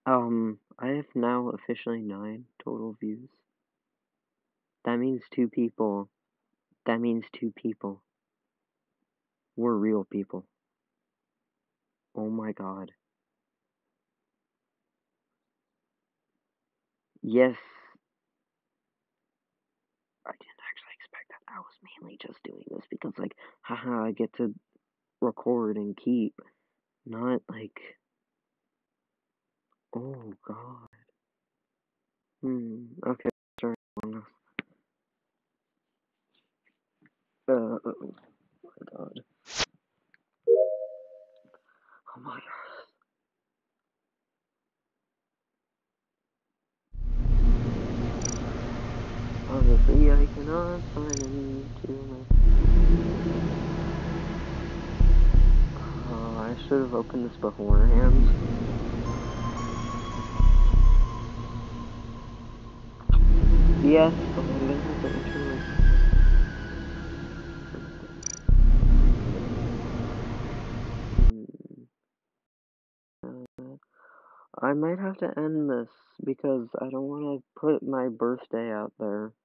I have now officially 9 total views. That means 2 people. That means 2 people. We're real people. Oh my god. Yes. I didn't actually expect that. I was mainly just doing this because, like, haha, I get to record and keep. Not like, oh god. Okay, sorry. Oh my god. Oh my god. Obviously, I cannot find any to my. Oh, I should have opened this beforehand. Yes, but I'm gonna have to enter I might have to end this because I don't want to put my birthday out there.